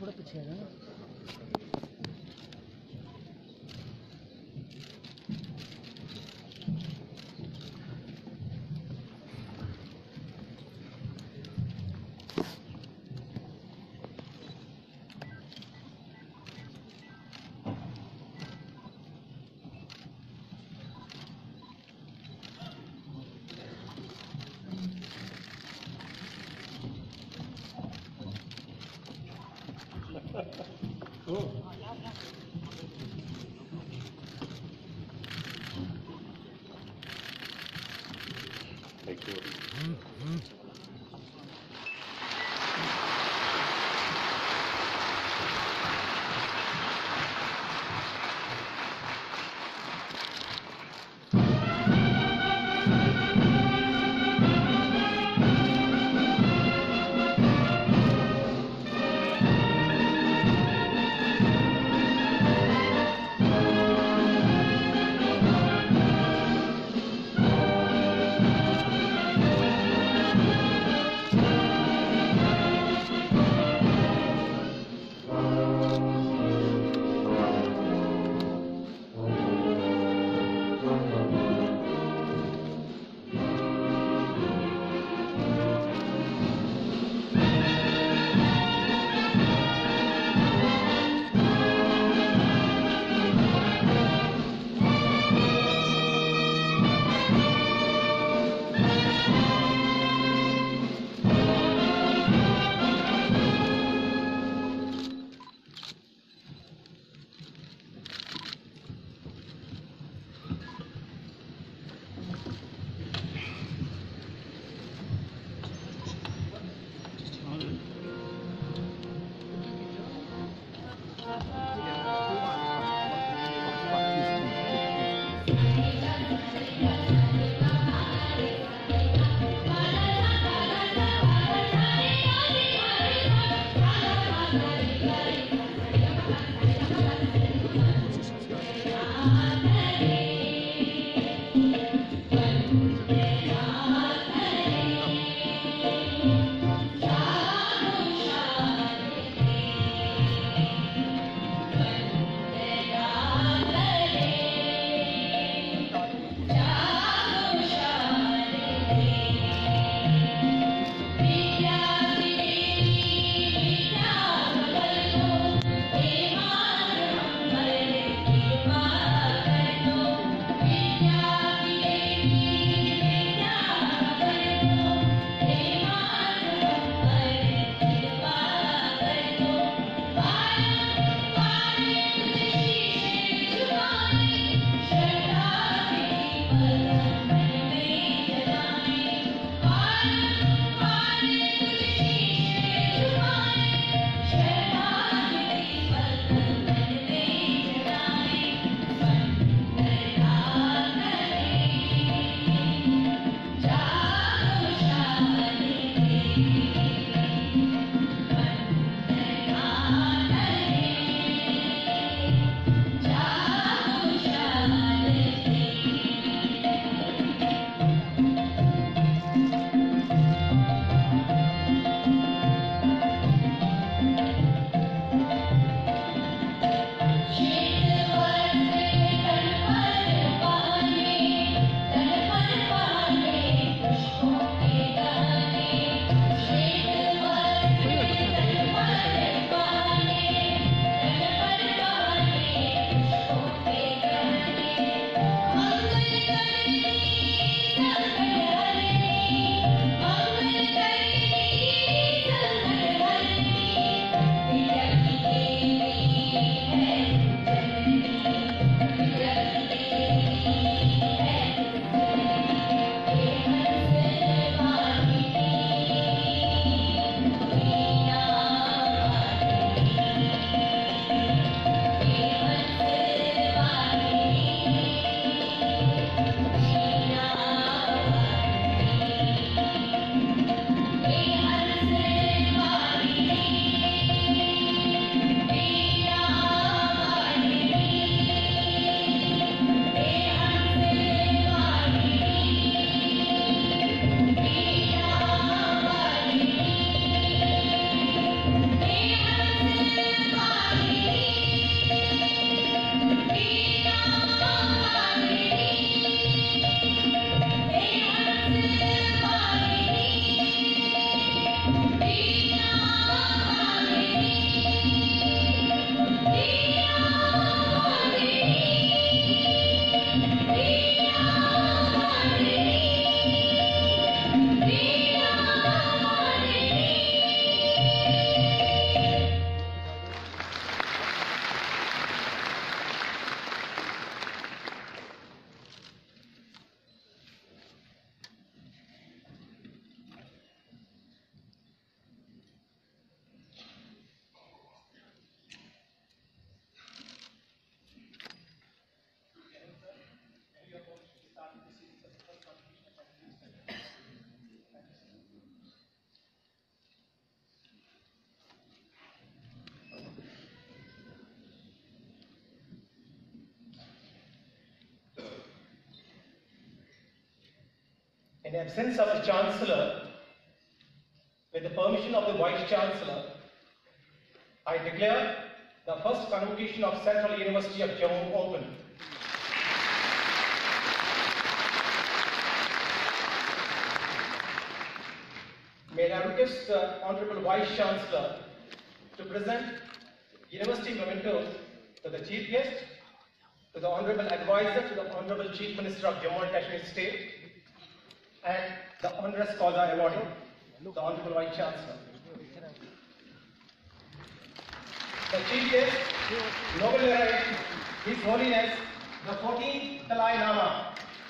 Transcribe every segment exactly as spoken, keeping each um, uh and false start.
थोड़ा पीछे आ जाना। Thank you. In absence of the Chancellor, with the permission of the Vice Chancellor, I declare the first convocation of Central University of Jammu open. May I request the Honorable Vice Chancellor to present university mementos to the Chief Guest, to the Honorable Advisor to the Honorable Chief Minister of Jammu and Kashmir State, and the Honoris Causa awardee, the Honorable Vice Chancellor. The Chief Guest, Noble Literate, His Holiness, the fourteenth Dalai Lama.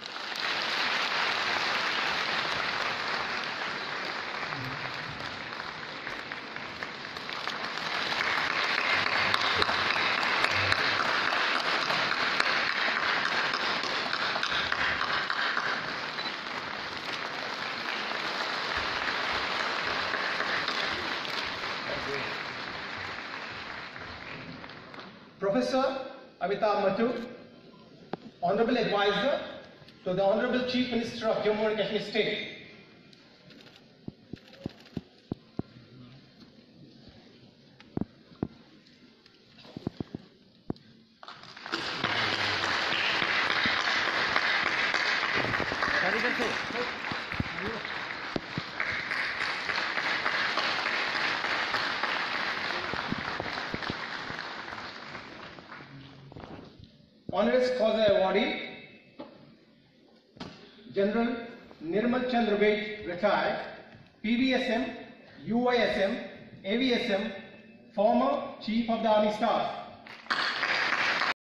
Professor Amitabh Mattu, Honorable Advisor to the Honorable Chief Minister of Jammu and Kashmir State. Honoris Causa awardee, General Nirmal Chandra Bait, retired, P V S M, U I S M, A V S M, former Chief of the Army Staff.